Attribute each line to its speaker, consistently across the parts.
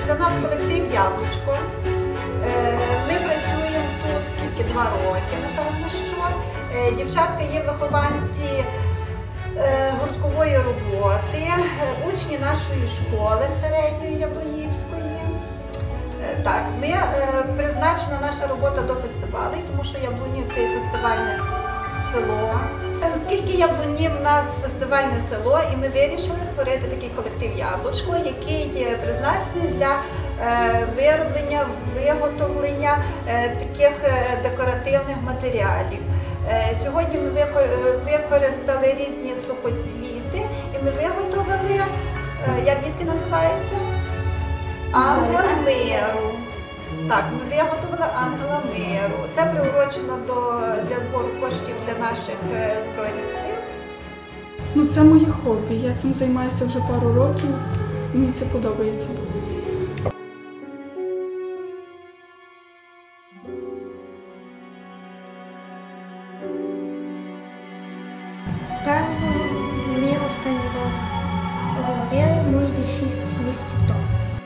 Speaker 1: Це в нас колектив «Яблучко». Ми працюємо тут скільки 2 роки, напевно, що. Дівчатка є вихованці гурткової роботи, учні нашої школи середньої Яблунівської. Так, призначена наша робота до фестивалей, тому що Яблунів – це є фестивальне село. Оскільки Яблунів у нас фестивальне село, і ми вирішили створити такий колектив «Яблучко», який призначений для виготовлення таких декоративних матеріалів. Сьогодні ми використали різні сухоцвіти і ми виготовили, як дітки називається? Ангел миру. Так, ми виготовили ангела миру. Це приурочено для збору коштів для наших Збройних сил.
Speaker 2: Ну, це моє хобі. Я цим займаюся вже пару років, і мені це подобається.
Speaker 3: Певно, мені останній раз говорили, може, 6 місяців тому.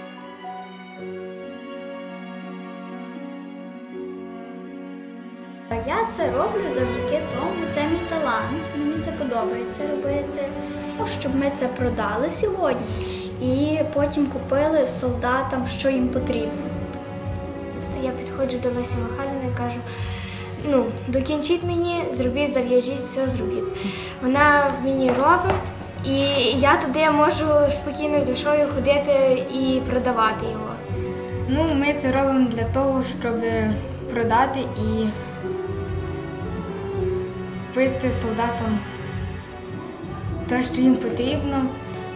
Speaker 4: Я це роблю завдяки тому, це мій талант, мені це подобається робити, щоб ми це продали сьогодні і потім купили солдатам, що їм потрібно.
Speaker 3: Я підходжу до Лесі Михайлівни і кажу, ну, докінчіть мені, зробіть, зав'яжіть, все зробіть. Вона мені робить, і я туди можу спокійною душою ходити і продавати його.
Speaker 5: Ну, ми це робимо для того, щоб продати і купити солдатам те, що їм потрібно.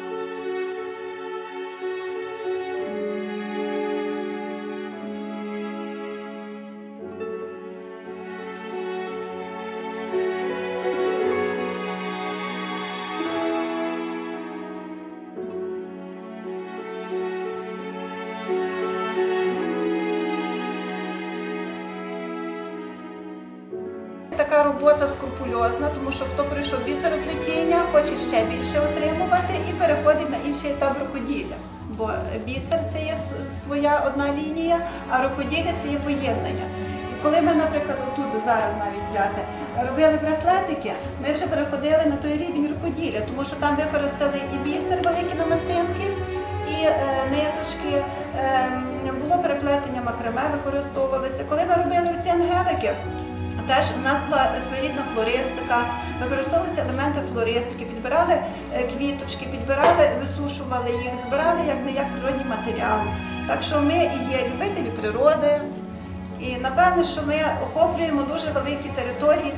Speaker 1: Така робота скрупульозна, тому що хто прийшов бісероплетіння, хоче ще більше отримувати і переходить на інший етап рукоділля. Бо бісер – це є своя одна лінія, а рукоділля – це є поєднання. І коли ми, наприклад, тут зараз навіть взяти, робили браслетики, ми вже переходили на той рівень рукоділля, тому що там використали і бісер, великі намистинки, і ниточки, було переплетення макраме, використовувалися. Коли ми робили оці ангелики, теж у нас була своєрідна флористика, використовувалися елементи флористики, підбирали квіточки, підбирали, висушували їх, збирали як природній матеріал. Так що ми і є любителі природи, і напевне, що ми охоплюємо дуже великі території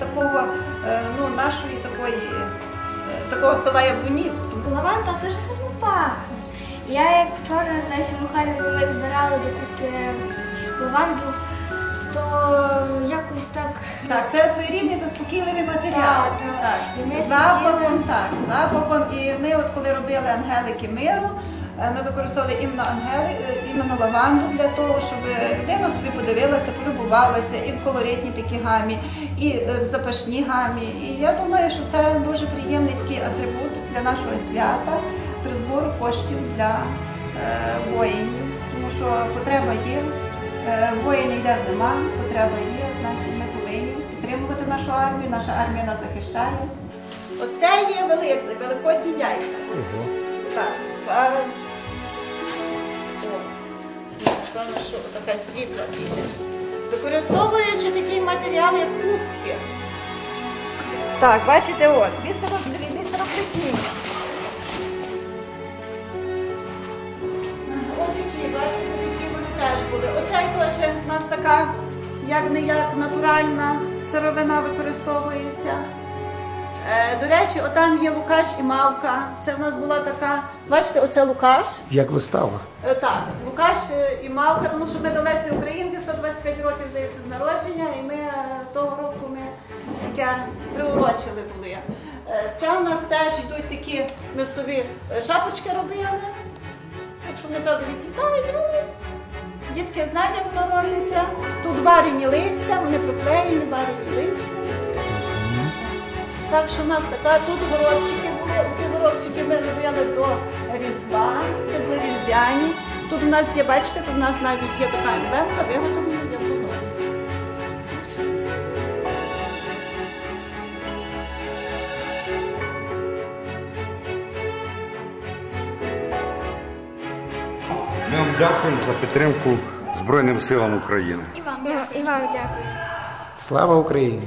Speaker 1: такого села Яблунів.
Speaker 3: Лаванда дуже гарно пахне. Я як вчора з Лесі Михайлівною ми збирали докупи лаванду, то якось так...
Speaker 1: Так, це своєрідний заспокійливий матеріал.
Speaker 3: Так.
Speaker 1: Запахом. І ми, от коли робили ангелики миру, ми використовували іменно лаванду для того, щоб людина собі подивилася, полюбувалася і в колоритній такій гамі, і в запашній гамі. І я думаю, що це дуже приємний такий атрибут для нашого свята при збору коштів для воїнів, тому що потреба є. Воїни йде зима, потреба є, значить ми повинні підтримувати нашу армію, наша армія нас захищає. Оце є великодні яйця. Так, зараз, напевно, що така світла піде. Використовуючи такий матеріал, як хустки. Так, бачите, от, бісероплетіння. Теж були. Оцей теж у нас така, як-не-як, натуральна сировина використовується. До речі, отам є Лукаш і Мавка. Це в нас була така, бачите, оце Лукаш.
Speaker 6: Як вистава?
Speaker 1: Так, Лукаш і Мавка, тому що ми до Лесі Українки, 125 років, здається, з народження, і ми того року таке приурочили були. Це у нас теж йдуть такі, ми собі шапочки робили, якщо вони, правда, відцвітають, але дітки знають, як воно робиться. Тут варені листя, вони проклеєні, варені листя. Так що у нас така, тут горобчики були, оці горобчики ми зробили до Різдва, це були різдвяні Тут у нас є, бачите, тут у нас навіть є така емблемка, виготовлена яблуною.
Speaker 6: Ми вам дякуємо за підтримку Збройним силам України.
Speaker 3: І вам дякую.
Speaker 7: Слава Україні!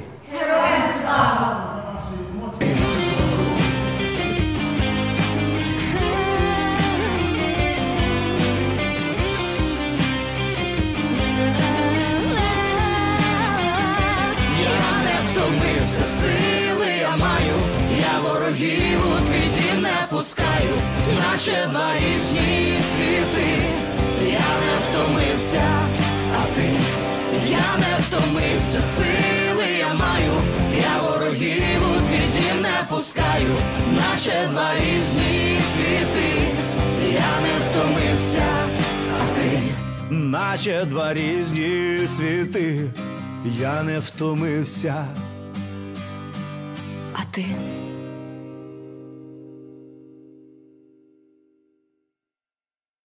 Speaker 8: Я не втомився, сили я маю, я ворогів у твій дім не пускаю, наче два різні світи. Я не втомився, а ти, я не втомився, сили я маю, я ворогів у твій дім не пускаю, наче два різні світи. Я не втомився, а ти,
Speaker 9: наче два різні світи, я не втомився.
Speaker 8: а ти.